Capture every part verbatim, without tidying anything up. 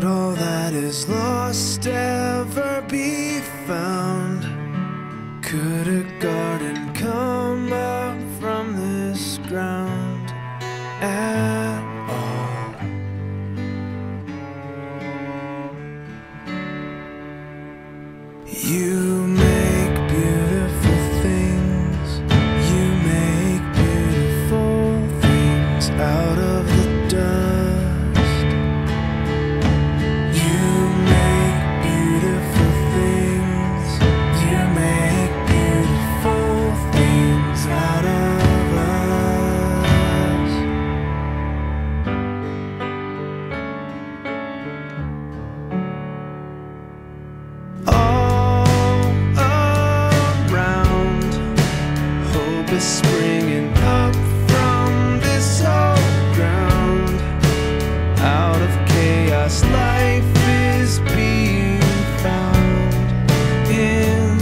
all that is lost ever be found? Could a garden come up from this ground at all? You make beautiful things, you make beautiful things out of the dust. You make beautiful things, you make beautiful things out of us. All around, hope is springing up from this old ground. Out of chaos, life is being found in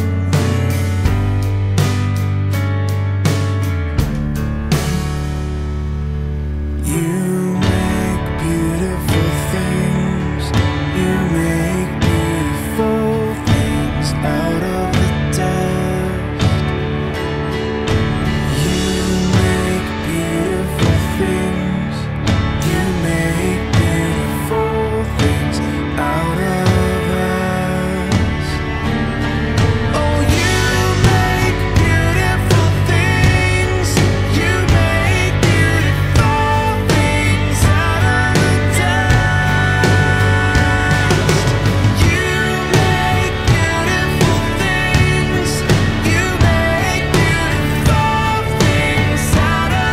you. You make beautiful things, you make beautiful things out of the dust. You make beautiful things, you make beautiful things out of us. Oh, you make beautiful things, you make beautiful things out of the dust. You make beautiful things, you make beautiful things out of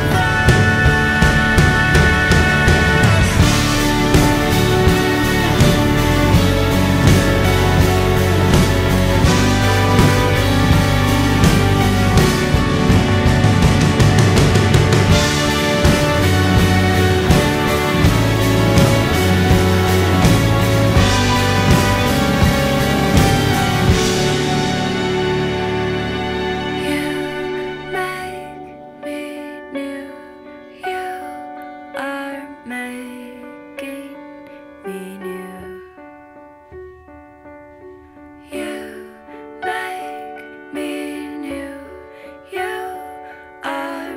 You make me new, you are making me new. You make me new, you are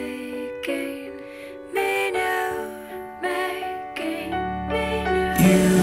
making me new, making me new. You